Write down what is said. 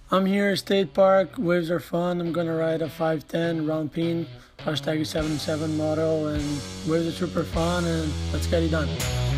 I'm here at State Park. Waves are fun. I'm gonna ride a 510 round pin, hashtag 77 model, and waves are super fun. And let's get it done.